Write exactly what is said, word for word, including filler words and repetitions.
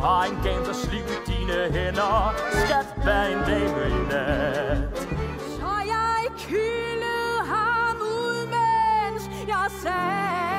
har en gamers liv i dine hænder. Skat, hver en dame i nat. Så jeg kyldede ham ud, mens jeg sagde